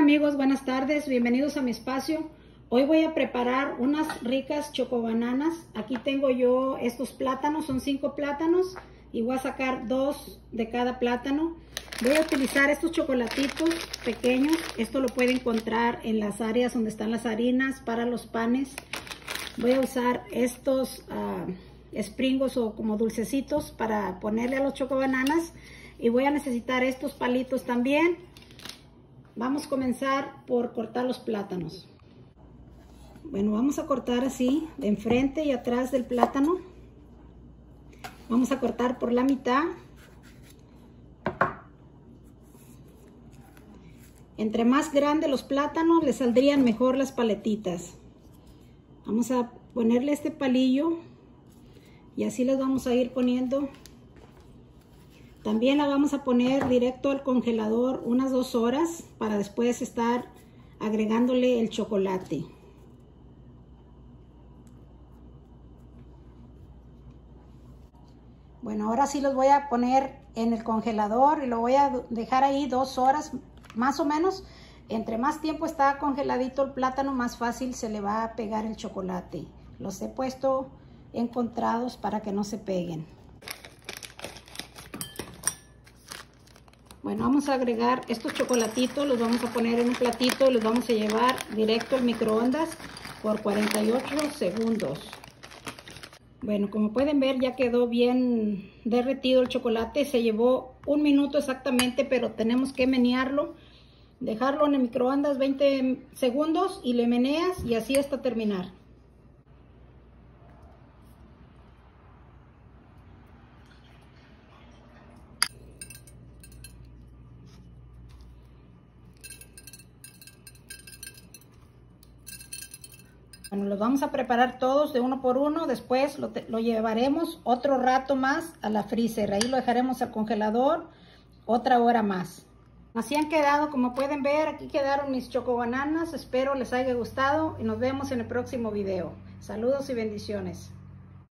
amigos, buenas tardes, bienvenidos a mi espacio. Hoy voy a preparar unas ricas chocobananas. Aquí tengo yo estos plátanos, son 5 plátanos y voy a sacar 2 de cada plátano. Voy a utilizar estos chocolatitos pequeños. Esto lo puede encontrar en las áreas donde están las harinas para los panes. Voy a usar estos springos o como dulcecitos para ponerle a los chocobananas. Y voy a necesitar estos palitos también. Vamos a comenzar por cortar los plátanos. Bueno, vamos a cortar así, de enfrente y atrás del plátano. Vamos a cortar por la mitad. Entre más grandes los plátanos, le saldrían mejor las paletitas. Vamos a ponerle este palillo y así les vamos a ir poniendo. También la vamos a poner directo al congelador unas 2 horas para después estar agregándole el chocolate. Bueno, ahora sí los voy a poner en el congelador y lo voy a dejar ahí 2 horas más o menos. Entre más tiempo está congeladito el plátano, más fácil se le va a pegar el chocolate. Los he puesto encontrados para que no se peguen. Bueno, vamos a agregar estos chocolatitos, los vamos a poner en un platito y los vamos a llevar directo al microondas por 48 segundos. Bueno, como pueden ver ya quedó bien derretido el chocolate, se llevó 1 minuto exactamente, pero tenemos que menearlo, dejarlo en el microondas 20 segundos y le meneas y así hasta terminar. Bueno, los vamos a preparar todos de uno por uno, después lo llevaremos otro rato más a la freezer, ahí lo dejaremos al congelador otra hora más. Así han quedado, como pueden ver, aquí quedaron mis chocobananas, espero les haya gustado y nos vemos en el próximo video. Saludos y bendiciones.